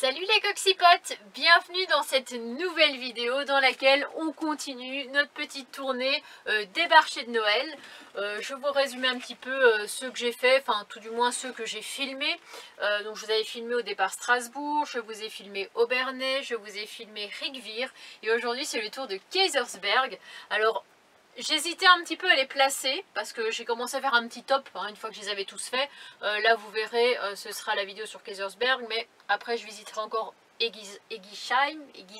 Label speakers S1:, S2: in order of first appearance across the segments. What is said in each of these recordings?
S1: Salut les coxipotes, bienvenue dans cette nouvelle vidéo dans laquelle on continue notre petite tournée des marchés de Noël. Je vais vous résumer un petit peu ceux que j'ai fait, enfin tout du moins ceux que j'ai filmés. Donc je vous avais filmé au départ Strasbourg, je vous ai filmé Obernai, je vous ai filmé Rijswijk et aujourd'hui c'est le tour de Keizersberg. Alors j'hésitais un petit peu à les placer parce que j'ai commencé à faire un petit top une fois que je les avais tous faits. Là vous verrez, ce sera la vidéo sur Keizersberg, mais après je visiterai encore Egisheim,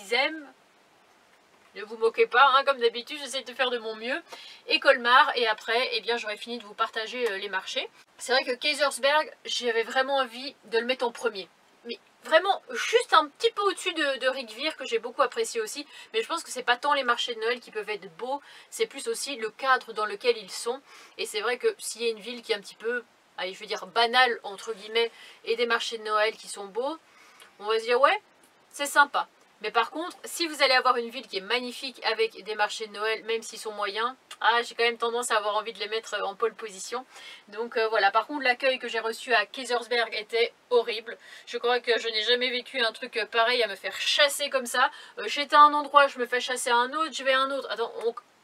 S1: ne vous moquez pas, comme d'habitude j'essaie de faire de mon mieux, et Colmar, et après eh bien j'aurai fini de vous partager les marchés. C'est vrai que Keizersberg, j'avais vraiment envie de le mettre en premier. Mais vraiment juste un petit peu au-dessus de Rijswijk que j'ai beaucoup apprécié aussi, mais je pense que c'est pas tant les marchés de Noël qui peuvent être beaux, c'est plus aussi le cadre dans lequel ils sont. Et c'est vrai que s'il y a une ville qui est un petit peu, allez, je veux dire banale entre guillemets, et des marchés de Noël qui sont beaux, on va se dire ouais, c'est sympa. Mais par contre, si vous allez avoir une ville qui est magnifique avec des marchés de Noël, même s'ils sont moyens, j'ai quand même tendance à avoir envie de les mettre en pole position. Donc voilà, par contre l'accueil que j'ai reçu à Keizersberg était horrible. Je crois que je n'ai jamais vécu un truc pareil, à me faire chasser comme ça. J'étais à un endroit, je me fais chasser à un autre, je vais à un autre. Attends,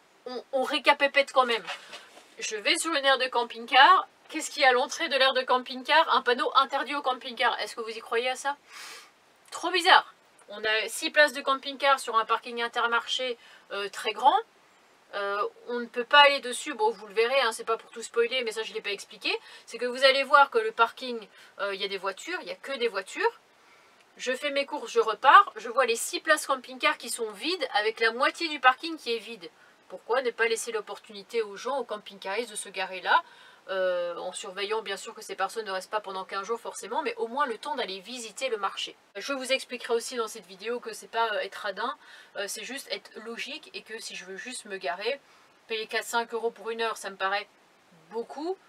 S1: on récapépète quand même. Je vais sur une aire de camping-car. Qu'est-ce qu'il y a à l'entrée de l'aire de camping-car? Un panneau interdit au camping-car. Est-ce que vous y croyez à ça? Trop bizarre. On a 6 places de camping-car sur un parking Intermarché très grand. On ne peut pas aller dessus, bon vous le verrez, c'est pas pour tout spoiler, mais ça je ne l'ai pas expliqué. C'est que vous allez voir que le parking, il y a des voitures, il n'y a que des voitures. Je fais mes courses, je repars, je vois les 6 places camping-car qui sont vides, avec la moitié du parking qui est vide. Pourquoi ne pas laisser l'opportunité aux gens, aux camping-caristes de se garer là, en surveillant bien sûr que ces personnes ne restent pas pendant 15 jours forcément, mais au moins le temps d'aller visiter le marché. Je vous expliquerai aussi dans cette vidéo que c'est pas être radin, c'est juste être logique, et que si je veux juste me garer, payer 4-5 € pour une heure, ça me paraît beaucoup,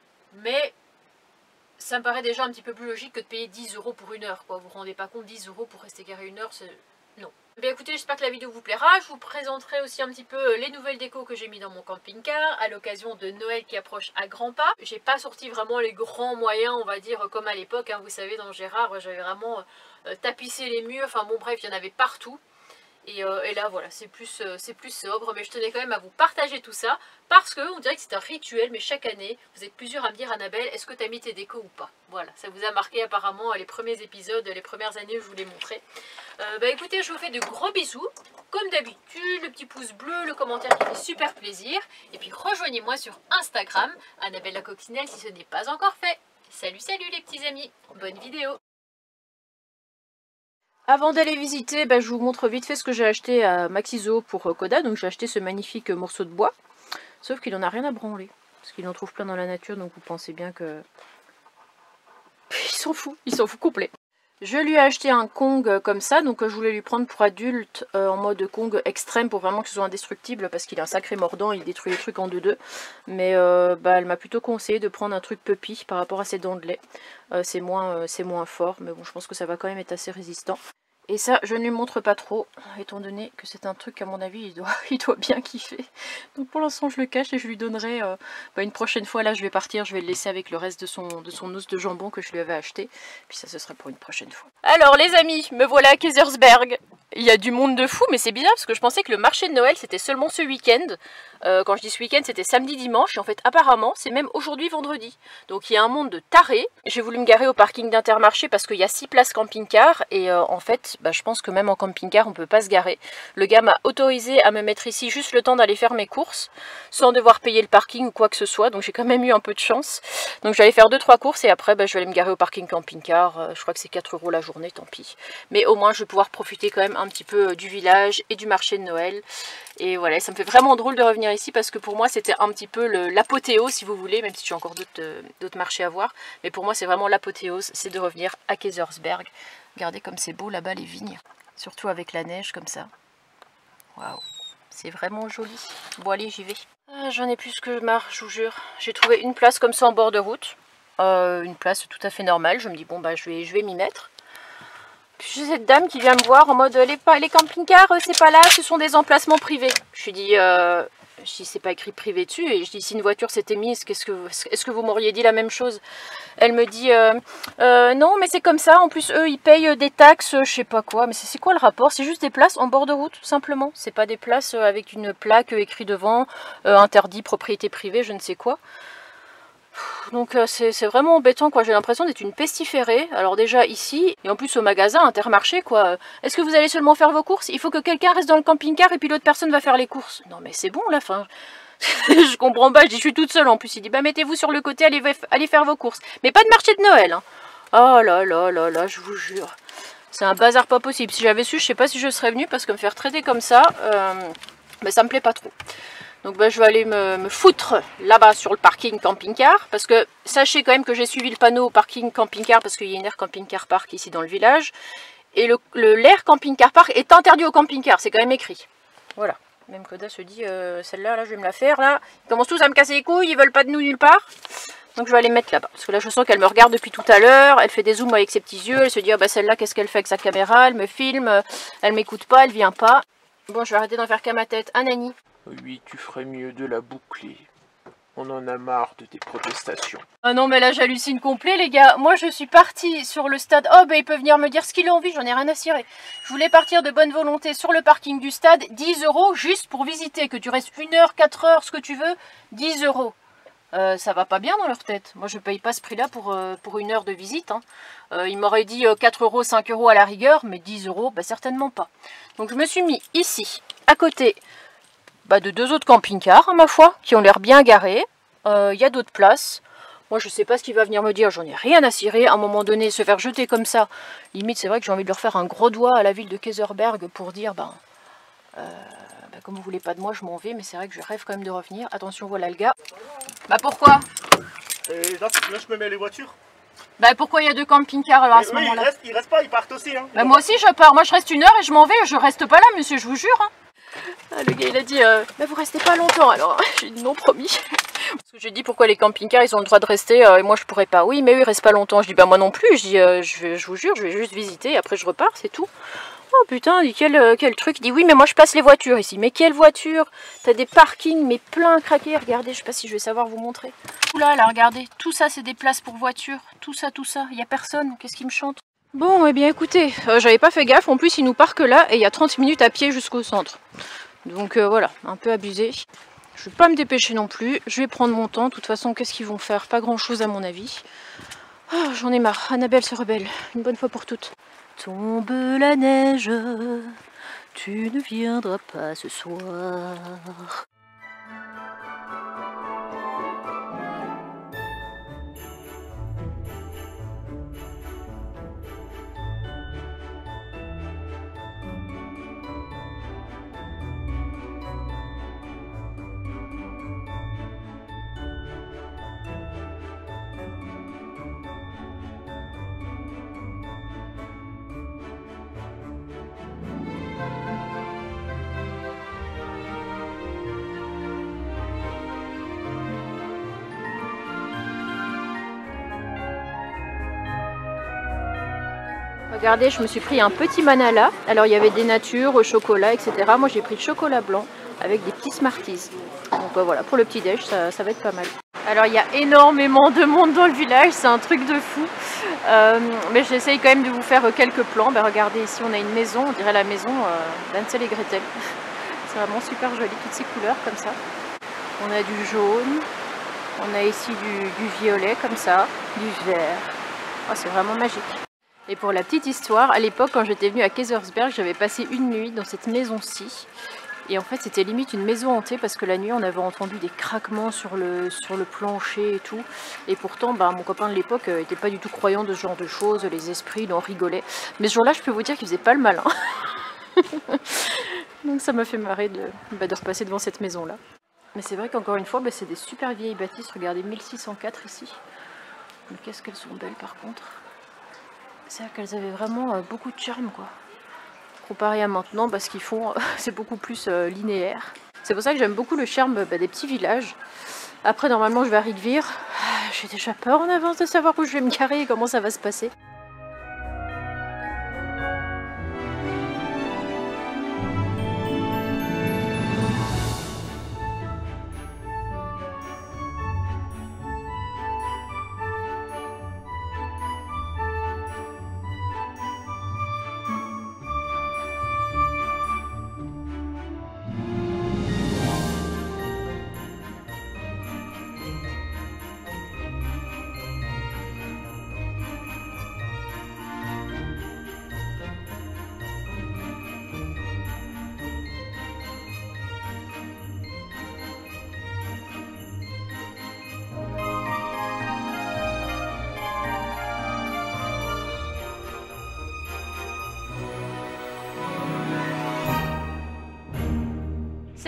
S1: mais ça me paraît déjà un petit peu plus logique que de payer 10 € pour une heure, quoi. Vous vous rendez pas compte, 10 € pour rester garé une heure, c'est... non. Bien écoutez, j'espère que la vidéo vous plaira. Je vous présenterai aussi un petit peu les nouvelles décos que j'ai mis dans mon camping-car à l'occasion de Noël qui approche à grands pas. J'ai pas sorti vraiment les grands moyens, on va dire, comme à l'époque. Vous savez, dans Gérard, j'avais vraiment tapissé les murs. Enfin bon, bref, il y en avait partout. Et là voilà, c'est plus sobre, mais je tenais quand même à vous partager tout ça, parce que on dirait que c'est un rituel, mais chaque année, vous êtes plusieurs à me dire: Annabelle, est-ce que tu as mis tes décos ou pas? Voilà, ça vous a marqué apparemment les premiers épisodes, les premières années où je vous les montrais. Écoutez, je vous fais de gros bisous, comme d'habitude, le petit pouce bleu, le commentaire qui fait super plaisir, et puis rejoignez-moi sur Instagram, Annabelle la Coccinelle, si ce n'est pas encore fait. Salut les petits amis, bonne vidéo. Avant d'aller visiter, je vous montre vite fait ce que j'ai acheté à Maxiso pour Koda. Donc j'ai acheté ce magnifique morceau de bois. Sauf qu'il en a rien à branler. Parce qu'il en trouve plein dans la nature, donc vous pensez bien que... il s'en fout complet. Je lui ai acheté un Kong comme ça, donc je voulais lui prendre pour adulte en mode Kong extrême pour vraiment que ce soit indestructible, parce qu'il est un sacré mordant, il détruit les trucs en 2-2. Mais elle m'a plutôt conseillé de prendre un truc puppy par rapport à ses dents de lait. C'est moins fort, mais bon, je pense que ça va quand même être assez résistant. Et ça, je ne lui montre pas trop, étant donné que c'est un truc qu'à mon avis, il doit bien kiffer. Donc pour l'instant, je le cache et je lui donnerai une prochaine fois. Là, je vais partir, je vais le laisser avec le reste de son os de jambon que je lui avais acheté. Puis ça, ce sera pour une prochaine fois. Alors les amis, me voilà à Keizersberg. Il y a du monde de fou, mais c'est bizarre parce que je pensais que le marché de Noël, c'était seulement ce week-end. Quand je dis ce week-end, c'était samedi, dimanche. Et en fait, apparemment, c'est même aujourd'hui, vendredi. Donc il y a un monde de tarés. J'ai voulu me garer au parking d'Intermarché parce qu'il y a 6 places camping-car. Et en fait, je pense que même en camping-car, on peut pas se garer. Le gars m'a autorisé à me mettre ici juste le temps d'aller faire mes courses, sans devoir payer le parking ou quoi que ce soit. Donc j'ai quand même eu un peu de chance. Donc j'allais faire 2-3 courses et après, je vais aller me garer au parking camping-car. Je crois que c'est 4 € la journée, tant pis. Mais au moins, je vais pouvoir profiter quand même un petit peu du village et du marché de Noël. Et voilà, ça me fait vraiment drôle de revenir ici parce que pour moi c'était un petit peu l'apothéose, si vous voulez, même si j'ai encore d'autres marchés à voir. Mais pour moi c'est vraiment l'apothéose, c'est de revenir à Keizersberg. Regardez comme c'est beau là-bas les vignes, surtout avec la neige comme ça. Waouh, c'est vraiment joli. Bon allez, j'y vais. J'en ai plus que marre, je vous jure. J'ai trouvé une place comme ça en bord de route. Une place tout à fait normale. Je me dis bon je vais m'y mettre. Puis j'ai cette dame qui vient me voir en mode les camping-cars c'est pas là, ce sont des emplacements privés. Je lui dis Je dis, c'est pas écrit privé dessus. Et je dis, si une voiture s'était mise, est-ce que vous m'auriez dit la même chose? Elle me dit, non, mais c'est comme ça. En plus, eux, ils payent des taxes, je sais pas quoi. Mais c'est quoi le rapport? C'est juste des places en bord de route, tout simplement. C'est pas des places avec une plaque écrite devant, interdit, propriété privée, je ne sais quoi. Donc c'est vraiment embêtant, quoi. J'ai l'impression d'être une pestiférée. Alors déjà ici, et en plus au magasin, Intermarché, quoi. Est-ce que vous allez seulement faire vos courses? Il faut que quelqu'un reste dans le camping-car et puis l'autre personne va faire les courses. Non mais c'est bon la fin. Je comprends pas, je dis je suis toute seule en plus. Il dit bah mettez-vous sur le côté, allez faire vos courses. Mais pas de marché de Noël, hein. Oh là là là là, je vous jure. C'est un bazar pas possible. Si j'avais su, je sais pas si je serais venue parce que me faire traiter comme ça, mais ça me plaît pas trop. Donc ben, je vais aller me foutre là-bas sur le parking camping-car. Parce que sachez quand même que j'ai suivi le panneau parking camping-car parce qu'il y a une aire camping-car park ici dans le village. Et l'aire camping-car park est interdit au camping-car, c'est quand même écrit. Voilà. Même Coda se dit, celle-là, là, je vais me la faire. Là. Ils commencent tous à me casser les couilles, ils veulent pas de nous nulle part. Donc je vais aller mettre là-bas. Parce que là, je sens qu'elle me regarde depuis tout à l'heure. Elle fait des zooms avec ses petits yeux. Elle se dit, ah, bah, celle-là, qu'est-ce qu'elle fait avec sa caméra? Elle me filme, elle m'écoute pas, elle vient pas. Bon, je vais arrêter d'en faire qu'à ma tête. Hein, Nani?
S2: Oui, tu ferais mieux de la boucler. On en a marre de tes protestations.
S1: Ah non, mais là, j'hallucine complet, les gars. Moi, je suis partie sur le stade. Oh, bah, il peut venir me dire ce qu'il a envie, j'en ai rien à cirer. Je voulais partir de bonne volonté sur le parking du stade. 10 € juste pour visiter. Que tu restes 1 heure, 4 heures, ce que tu veux. 10 €. Ça va pas bien dans leur tête. Moi, je paye pas ce prix-là pour 1 heure de visite. Hein. Ils m'auraient dit 4 €, 5 € à la rigueur, mais 10 €, bah, certainement pas. Donc, je me suis mis ici, à côté de 2 autres camping-cars, ma foi, qui ont l'air bien garés. Il y a d'autres places. Moi, je sais pas ce qu'il va venir me dire, j'en ai rien à cirer. À un moment donné, se faire jeter comme ça, limite, c'est vrai que j'ai envie de leur faire un gros doigt à la ville de Kaysersberg pour dire, comme vous voulez pas de moi, je m'en vais, mais c'est vrai que je rêve quand même de revenir. Attention, voilà le gars. Bah pourquoi?
S3: Là, je me mets les voitures.
S1: Bah pourquoi il y a 2 camping-cars alors à ce moment-là?
S3: Ils restent pas, ils partent aussi. Hein.
S1: Bah moi aussi je pars, moi je reste 1 heure et je m'en vais, je reste pas là monsieur, je vous jure. Hein. Ah, le gars il a dit, bah vous restez pas longtemps alors. J'ai dit non promis. Parce que j'ai dit pourquoi les camping-cars ils ont le droit de rester et moi je pourrais pas. Oui mais eux ils restent pas longtemps. Je dis bah moi non plus, je dis je vous jure je vais juste visiter et après je repars c'est tout. Oh putain, quel truc. Il dit oui mais moi je place les voitures ici. Mais quelle voiture? T'as des parkings mais plein craqués. Regardez, je sais pas si je vais savoir vous montrer. Oula là regardez, tout ça c'est des places pour voitures. Tout ça, il y a personne. Qu'est-ce qui me chante? Bon eh bien écoutez, j'avais pas fait gaffe. En plus il nous parque là et il y a 30 minutes à pied jusqu'au centre. Donc voilà, un peu abusé. Je vais pas me dépêcher non plus. Je vais prendre mon temps. De toute façon qu'est-ce qu'ils vont faire? Pas grand chose à mon avis. Oh, j'en ai marre. Annabelle se rebelle. Une bonne fois pour toutes. Tombe la neige, tu ne viendras pas ce soir. Regardez, je me suis pris un petit manala. Alors il y avait des natures au chocolat, etc. Moi j'ai pris le chocolat blanc avec des petits Smarties. Donc voilà, pour le petit déj, ça va être pas mal. Alors il y a énormément de monde dans le village, c'est un truc de fou. Mais j'essaye quand même de vous faire quelques plans. Ben, regardez ici, on a une maison, on dirait la maison d'Hansel et Gretel. C'est vraiment super joli, toutes ces couleurs comme ça. On a du jaune, on a ici du violet comme ça, du vert. Oh, c'est vraiment magique. Et pour la petite histoire, à l'époque quand j'étais venue à Kaysersberg, j'avais passé une nuit dans cette maison-ci. Et en fait c'était limite une maison hantée parce que la nuit on avait entendu des craquements sur le plancher et tout. Et pourtant mon copain de l'époque n'était pas du tout croyant de ce genre de choses, les esprits, il en rigolait. Mais ce jour-là je peux vous dire qu'il faisait pas le malin. Donc ça m'a fait marrer de repasser devant cette maison-là. Mais c'est vrai qu'encore une fois c'est des super vieilles bâtisses, regardez 1604 ici. Mais qu'est-ce qu'elles sont belles par contre. C'est-à-dire qu'elles avaient vraiment beaucoup de charme quoi. Comparé à maintenant, ce qu'ils font, c'est beaucoup plus linéaire. C'est pour ça que j'aime beaucoup le charme des petits villages. Après, normalement, je vais à Rigvir. J'ai déjà peur en avance de savoir où je vais me garer et comment ça va se passer.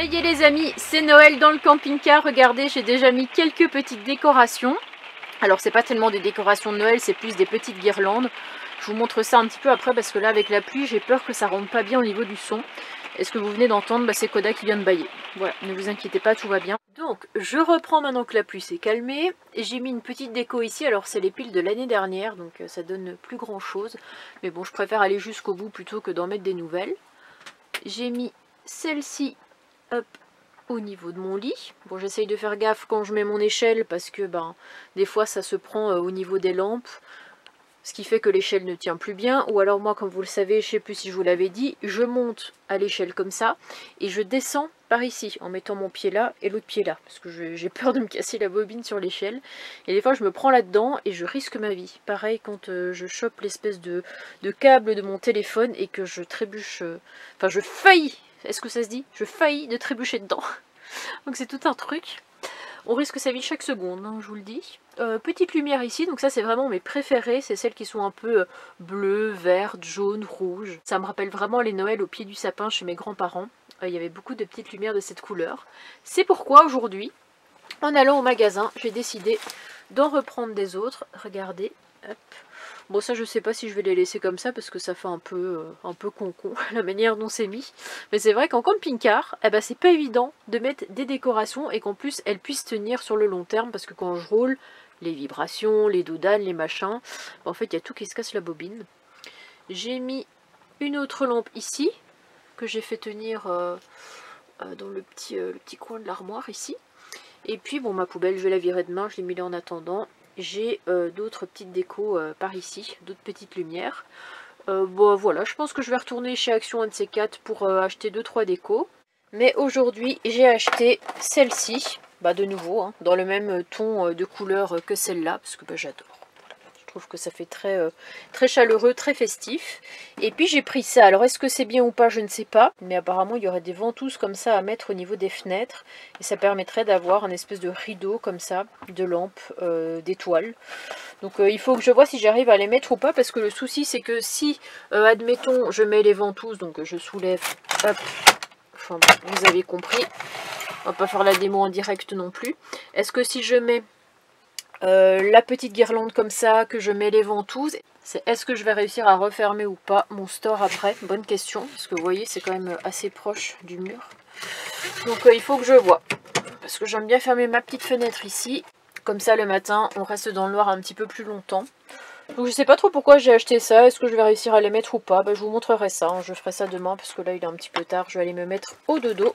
S1: Ça y est les amis, c'est Noël dans le camping-car. Regardez, j'ai déjà mis quelques petites décorations. Alors c'est pas tellement des décorations de Noël, c'est plus des petites guirlandes. Je vous montre ça un petit peu après parce que là avec la pluie, j'ai peur que ça rentre pas bien au niveau du son. Et ce que vous venez d'entendre, c'est Koda qui vient de bâiller. Voilà, ne vous inquiétez pas, tout va bien. Donc je reprends maintenant que la pluie s'est calmée. J'ai mis une petite déco ici, alors c'est les piles de l'année dernière, donc ça donne plus grand chose. Mais bon, je préfère aller jusqu'au bout plutôt que d'en mettre des nouvelles. J'ai mis celle-ci, hop, au niveau de mon lit. Bon, j'essaye de faire gaffe quand je mets mon échelle parce que des fois ça se prend au niveau des lampes, ce qui fait que l'échelle ne tient plus bien. Ou alors moi, comme vous le savez, je sais plus si je vous l'avais dit, je monte à l'échelle comme ça et je descends par ici en mettant mon pied là et l'autre pied là parce que j'ai peur de me casser la bobine sur l'échelle et des fois je me prends là-dedans et je risque ma vie. Pareil quand je chope l'espèce de câble de mon téléphone et que je trébuche, enfin je faillis. Est-ce que ça se dit? Je faillis de trébucher dedans. Donc c'est tout un truc. On risque sa vie chaque seconde, hein, je vous le dis. Petite lumière ici, donc ça c'est vraiment mes préférées. C'est celles qui sont un peu bleues, vertes, jaunes, rouges. Ça me rappelle vraiment les Noëls au pied du sapin chez mes grands-parents. Il y avait beaucoup de petites lumières de cette couleur. C'est pourquoi aujourd'hui, en allant au magasin, j'ai décidé d'en reprendre des autres. Regardez, hop. Bon ça je sais pas si je vais les laisser comme ça parce que ça fait un peu concon la manière dont c'est mis. Mais c'est vrai qu'en camping-car, c'est pas évident de mettre des décorations et qu'en plus elles puissent tenir sur le long terme parce que quand je roule, les vibrations, les doudanes, les machins, en fait il y a tout qui se casse la bobine. J'ai mis une autre lampe ici que j'ai fait tenir dans le petit coin de l'armoire ici. Et puis bon ma poubelle je vais la virer demain, je l'ai mis là en attendant. J'ai d'autres petites décos par ici, d'autres petites lumières. Bon voilà, je pense que je vais retourner chez Action un de ces quatre pour acheter 2-3 décos. Mais aujourd'hui j'ai acheté celle-ci, de nouveau, hein, dans le même ton de couleur que celle-là, parce que j'adore. Je trouve que ça fait très chaleureux, très festif. Et puis j'ai pris ça. Alors est-ce que c'est bien ou pas, je ne sais pas. Mais apparemment il y aurait des ventouses comme ça à mettre au niveau des fenêtres. Et ça permettrait d'avoir un espèce de rideau comme ça, de lampes, d'étoiles. Donc il faut que je vois si j'arrive à les mettre ou pas. Parce que le souci c'est que si, admettons, je mets les ventouses, donc je soulève, hop, enfin vous avez compris. On va pas faire la démo en direct non plus. Est-ce que si je mets la petite guirlande comme ça, que je mets les ventouses, est-ce que je vais réussir à refermer ou pas mon store après? Bonne question, parce que vous voyez c'est quand même assez proche du mur. Donc il faut que je vois, parce que j'aime bien fermer ma petite fenêtre ici, comme ça le matin on reste dans le noir un petit peu plus longtemps. Donc je sais pas trop pourquoi j'ai acheté ça, est-ce que je vais réussir à les mettre ou pas? Je vous montrerai ça, hein. Je ferai ça demain parce que là il est un petit peu tard, je vais aller me mettre au dodo.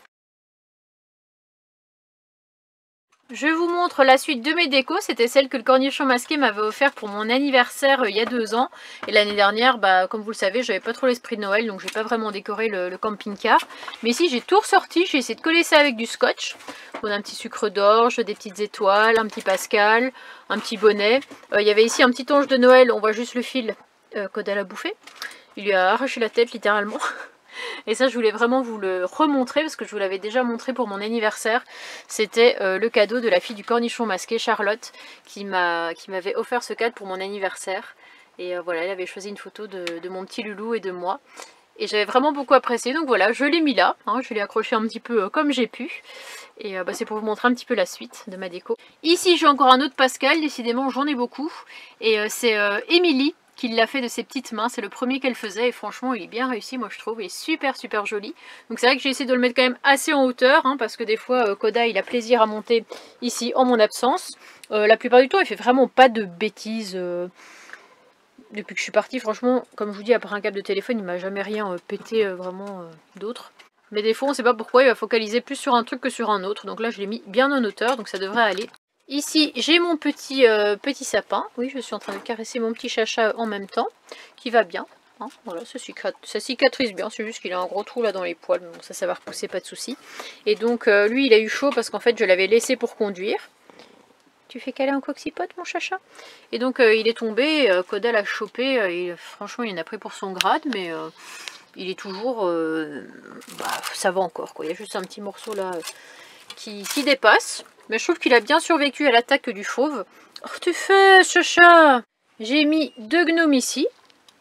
S1: Je vous montre la suite de mes décos, c'était celle que le cornichon masqué m'avait offert pour mon anniversaire il y a 2 ans. Et l'année dernière, comme vous le savez, j'avais pas trop l'esprit de Noël, donc j'ai pas vraiment décoré le camping-car. Mais ici j'ai tout ressorti, j'ai essayé de coller ça avec du scotch. On a un petit sucre d'orge, des petites étoiles, un petit Pascal, un petit bonnet. Il y avait ici un petit ange de Noël, on voit juste le fil Koda l'a bouffé. Il lui a arraché la tête littéralement. Et ça je voulais vraiment vous le remontrer parce que je vous l'avais déjà montré pour mon anniversaire. C'était le cadeau de la fille du cornichon masqué, Charlotte, qui m'avait offert ce cadeau pour mon anniversaire. Et voilà, elle avait choisi une photo de mon petit loulou et de moi. Et j'avais vraiment beaucoup apprécié, donc voilà, je l'ai mis là, hein, je l'ai accroché un petit peu comme j'ai pu. Et c'est pour vous montrer un petit peu la suite de ma déco. Ici j'ai encore un autre Pascal, décidément j'en ai beaucoup. Et c'est Émilie qui l'a fait de ses petites mains, c'est le premier qu'elle faisait et franchement il est bien réussi moi je trouve, il est super joli. Donc c'est vrai que j'ai essayé de le mettre quand même assez en hauteur, hein, parce que des fois Koda il a plaisir à monter ici en mon absence. La plupart du temps il fait vraiment pas de bêtises. Depuis que je suis partie franchement, comme je vous dis, après un câble de téléphone il m'a jamais rien pété vraiment d'autre. Mais des fois on sait pas pourquoi il va focaliser plus sur un truc que sur un autre, donc là je l'ai mis bien en hauteur donc ça devrait aller. Ici, j'ai mon petit sapin. Oui, je suis en train de caresser mon petit chacha en même temps, qui va bien. Hein, voilà, ça cicatrise bien. C'est juste qu'il a un gros trou là dans les poils. Bon, ça va repousser, pas de souci. Et donc, lui, il a eu chaud parce qu'en fait, je l'avais laissé pour conduire. Tu fais câler un coxypote, mon chacha? Et donc, il est tombé. Koda l'a chopé. Et, franchement, il en a pris pour son grade, mais il est toujours... ça va encore, quoi. Il y a juste un petit morceau là qui dépasse. Mais je trouve qu'il a bien survécu à l'attaque du fauve. Oh, tu fais, chacha! J'ai mis 2 gnomes ici.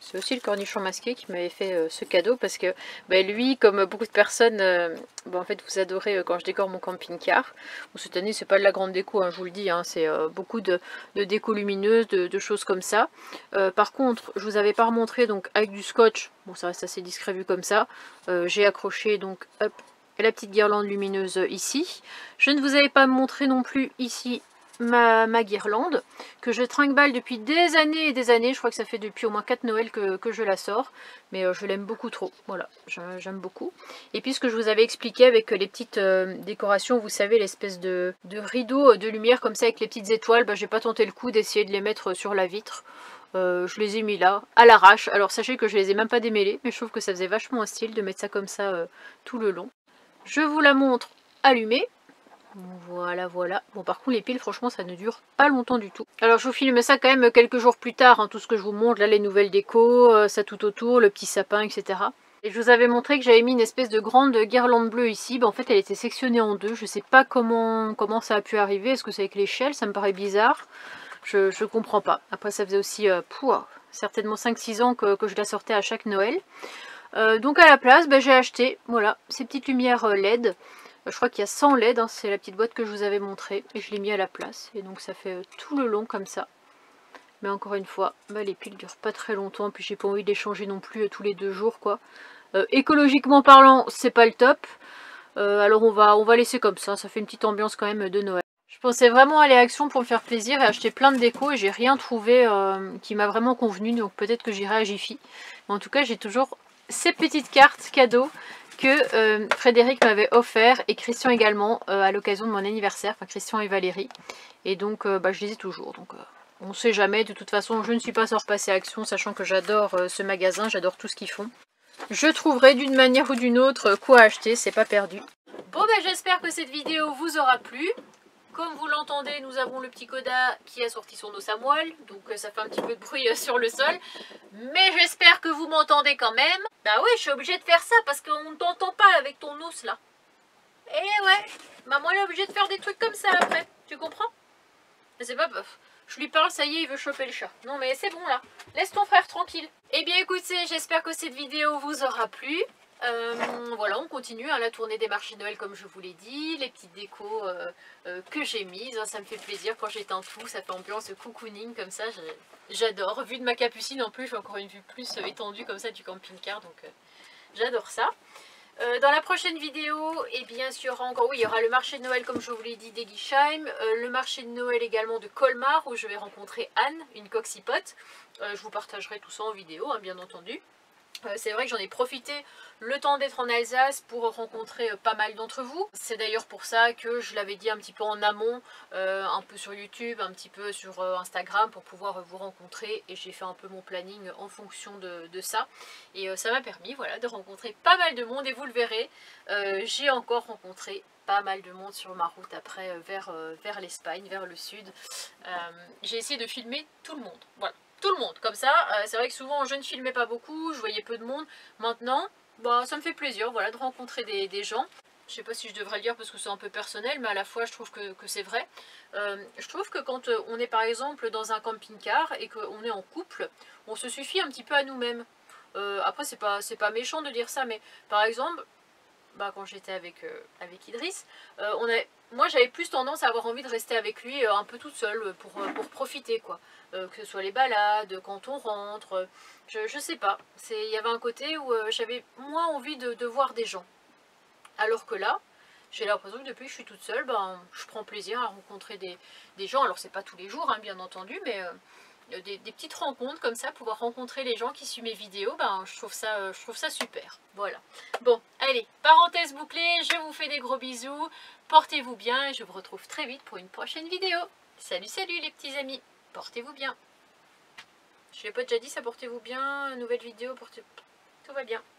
S1: C'est aussi le cornichon masqué qui m'avait fait ce cadeau parce que lui, comme beaucoup de personnes, en fait vous adorez quand je décore mon camping-car. Bon, cette année c'est pas de la grande déco, hein, je vous le dis, hein, c'est beaucoup de déco lumineuse, de choses comme ça. Par contre, je vous avais pas remontré donc avec du scotch, bon ça reste assez discret vu comme ça. J'ai accroché donc hop, la petite guirlande lumineuse ici. Je ne vous avais pas montré non plus ici ma guirlande que je trinque-balle depuis des années et des années. Je crois que ça fait depuis au moins 4 Noëls que je la sors, mais je l'aime beaucoup trop. Voilà, j'aime beaucoup. Et puis ce que je vous avais expliqué avec les petites décorations, vous savez, l'espèce de rideau de lumière comme ça avec les petites étoiles, j'ai pas tenté le coup d'essayer de les mettre sur la vitre. Je les ai mis là, à l'arrache. Alors sachez que je les ai même pas démêlés, mais je trouve que ça faisait vachement un style de mettre ça comme ça tout le long. Je vous la montre allumée. Voilà, voilà. Bon, par contre, les piles, franchement, ça ne dure pas longtemps du tout. Alors, je vous filme ça quand même quelques jours plus tard, hein, tout ce que je vous montre. Là, les nouvelles décos, ça tout autour, le petit sapin, etc. Et je vous avais montré que j'avais mis une espèce de grande guirlande bleue ici. En fait, elle était sectionnée en deux. Je sais pas comment ça a pu arriver. Est-ce que c'est avec l'échelle? Ça me paraît bizarre. Je comprends pas. Après, ça faisait aussi certainement 5-6 ans que je la sortais à chaque Noël. Donc, à la place, j'ai acheté, voilà, ces petites lumières LED. Je crois qu'il y a 100 LED, hein, c'est la petite boîte que je vous avais montrée. Et je l'ai mis à la place. Et donc ça fait tout le long comme ça. Mais encore une fois, les piles durent pas très longtemps. Puis j'ai pas envie de les changer non plus tous les 2 jours, quoi. Écologiquement parlant, c'est pas le top. Alors on va laisser comme ça. Ça fait une petite ambiance quand même de Noël. Je pensais vraiment aller à Action pour me faire plaisir et acheter plein de déco. Et j'ai rien trouvé qui m'a vraiment convenu. Donc peut-être que j'irai à Jiffy. Mais en tout cas, j'ai toujours ces petites cartes cadeaux que Frédéric m'avait offert et Christian également à l'occasion de mon anniversaire, enfin Christian et Valérie. Et donc je les ai toujours, donc on sait jamais. De toute façon, je ne suis pas sans repasser à Action, sachant que j'adore ce magasin, j'adore tout ce qu'ils font. Je trouverai d'une manière ou d'une autre quoi acheter, c'est pas perdu. Bon j'espère que cette vidéo vous aura plu. Comme vous l'entendez, nous avons le petit Coda qui a sorti son os à moelle, donc ça fait un petit peu de bruit sur le sol. Mais j'espère que vous m'entendez quand même. Bah oui, je suis obligée de faire ça parce qu'on ne t'entend pas avec ton os là. Eh ouais, moi elle est obligée de faire des trucs comme ça après, tu comprends? C'est pas bof. Je lui parle, ça y est, il veut choper le chat. Non mais c'est bon là, laisse ton frère tranquille. Eh bien écoutez, j'espère que cette vidéo vous aura plu. Voilà, on continue la tournée des marchés Noël comme je vous l'ai dit, les petites décos que j'ai mises, ça me fait plaisir quand j'éteins tout, ça fait ambiance cocooning comme ça, j'adore. Vu de ma capucine en plus, j'ai encore une vue plus étendue comme ça du camping-car, donc j'adore ça. Dans la prochaine vidéo, eh bien, il y aura encore, oui, il y aura le marché de Noël comme je vous l'ai dit d'Eguisheim, le marché de Noël également de Colmar où je vais rencontrer Anne, une coxipote. Je vous partagerai tout ça en vidéo, hein, bien entendu. C'est vrai que j'en ai profité le temps d'être en Alsace pour rencontrer pas mal d'entre vous. C'est d'ailleurs pour ça que je l'avais dit un petit peu en amont, un peu sur YouTube, un petit peu sur Instagram pour pouvoir vous rencontrer. Et j'ai fait un peu mon planning en fonction de ça. Et ça m'a permis voilà, de rencontrer pas mal de monde. Et vous le verrez, j'ai encore rencontré pas mal de monde sur ma route après vers l'Espagne, vers le sud. J'ai essayé de filmer tout le monde. Voilà. Tout le monde, comme ça, c'est vrai que souvent je ne filmais pas beaucoup, je voyais peu de monde. Maintenant, ça me fait plaisir voilà, de rencontrer des gens. Je sais pas si je devrais le dire parce que c'est un peu personnel, mais à la fois je trouve que c'est vrai. Je trouve que quand on est par exemple dans un camping-car et qu'on est en couple, on se suffit un petit peu à nous-mêmes. Après c'est pas méchant de dire ça, mais par exemple, quand j'étais avec Idriss, moi j'avais plus tendance à avoir envie de rester avec lui un peu toute seule pour profiter quoi. Que ce soit les balades, quand on rentre, je sais pas. Il y avait un côté où j'avais moins envie de voir des gens. Alors que là, j'ai l'impression que depuis que je suis toute seule, je prends plaisir à rencontrer des gens. Alors c'est pas tous les jours hein, bien entendu, mais des petites rencontres comme ça, pouvoir rencontrer les gens qui suivent mes vidéos, je trouve ça super. Voilà. Bon, allez, parenthèse bouclée, je vous fais des gros bisous, portez-vous bien et je vous retrouve très vite pour une prochaine vidéo. Salut, salut les petits amis, portez-vous bien. Je l'ai pas déjà dit ça, portez-vous bien, nouvelle vidéo, tout va bien.